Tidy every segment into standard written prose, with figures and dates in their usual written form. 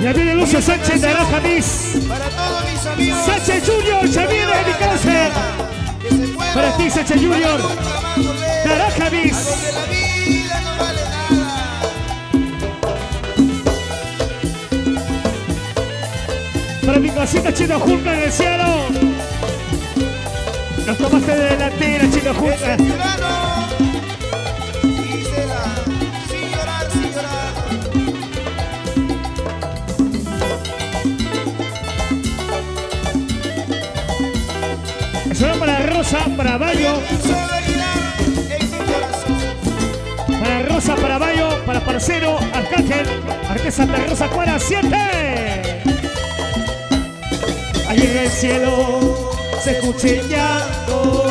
Ya viene Lucio Sánchez de Naranja Bis. Para todos mis amigos. Sánchez Junior, ya viene de mi casa. Para ti, Sánchez Junior. Naranja Bis. A donde la vida no vale nada. Para mi casita Chino Junca en el cielo. Nos tomaste de delantera, Chino Junca. Eso para Rosa, para Bayo. Para Rosa, para Bayo, para Parcero, Arcángel, Artesa de Rosa Cuara 7. Allí en el cielo se escucha el llanto.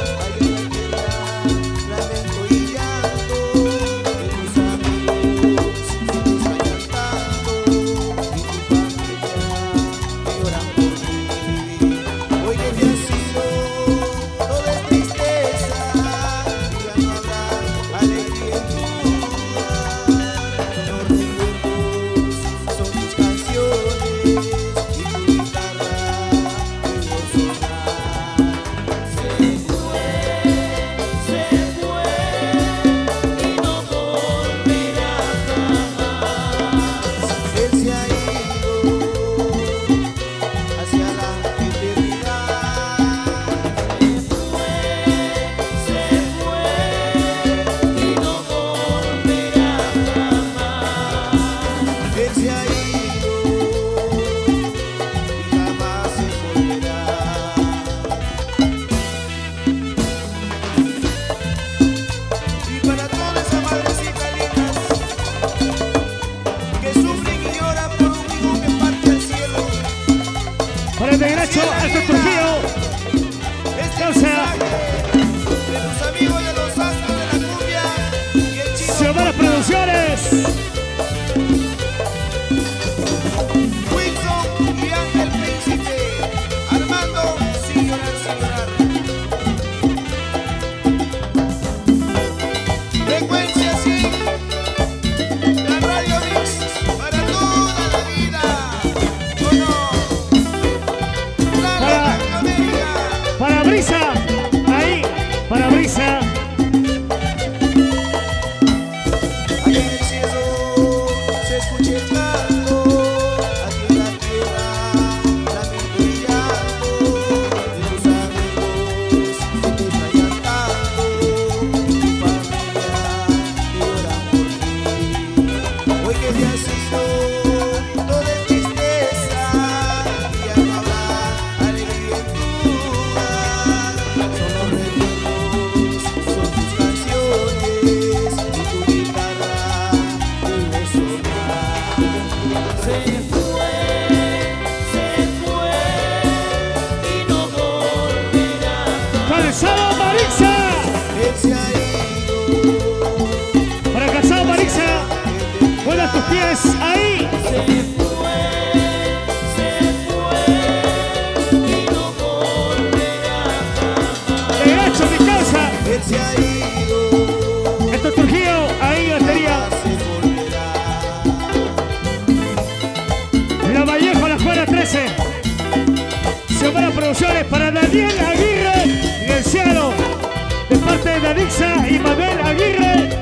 Para Daniel Aguirre en el cielo, de parte de Danixa y Mabel Aguirre.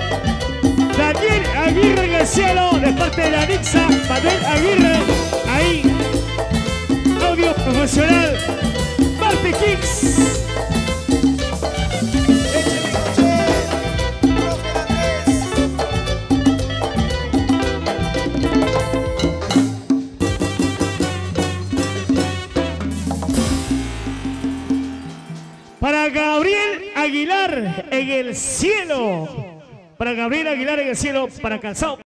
Daniel Aguirre en el cielo, de parte de Danixa, Mabel Aguirre. Ahí, audio profesional, Marty Kicks. Para Gabriel Aguilar en el cielo. Para Gabriel Aguilar en el cielo, para Calzado.